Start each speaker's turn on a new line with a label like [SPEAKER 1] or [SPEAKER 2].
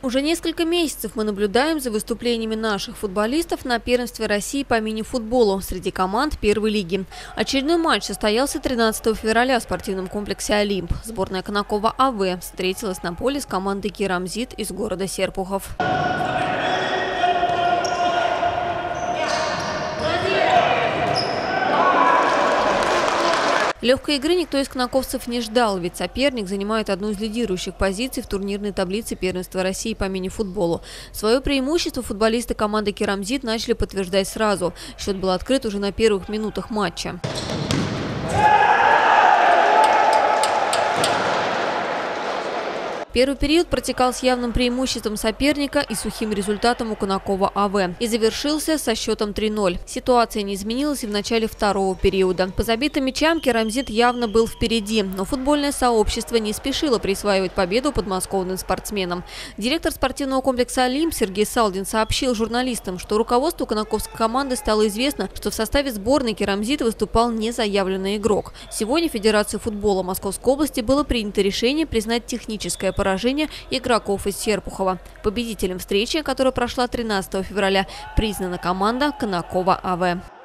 [SPEAKER 1] Уже несколько месяцев мы наблюдаем за выступлениями наших футболистов на первенстве России по мини-футболу среди команд первой лиги. Очередной матч состоялся 13 февраля в спортивном комплексе «Олимп». Сборная Конакова АВ встретилась на поле с командой «Керамзит» из города Серпухов. Легкой игры никто из конаковцев не ждал, ведь соперник занимает одну из лидирующих позиций в турнирной таблице первенства России по мини-футболу. Свое преимущество футболисты команды «Керамзит» начали подтверждать сразу. Счет был открыт уже на первых минутах матча. Первый период протекал с явным преимуществом соперника и сухим результатом у Конакова АВ. И завершился со счетом 3-0. Ситуация не изменилась и в начале второго периода. По забитым мячам Керамзит явно был впереди, но футбольное сообщество не спешило присваивать победу подмосковным спортсменам. Директор спортивного комплекса «Олимп» Сергей Салдин сообщил журналистам, что руководству конаковской команды стало известно, что в составе сборной Керамзита выступал незаявленный игрок. Сегодня Федерации футбола Московской области было принято решение признать техническое поражение игроков из Серпухова. Победителем встречи, которая прошла 13 февраля, признана команда Конакова АВ.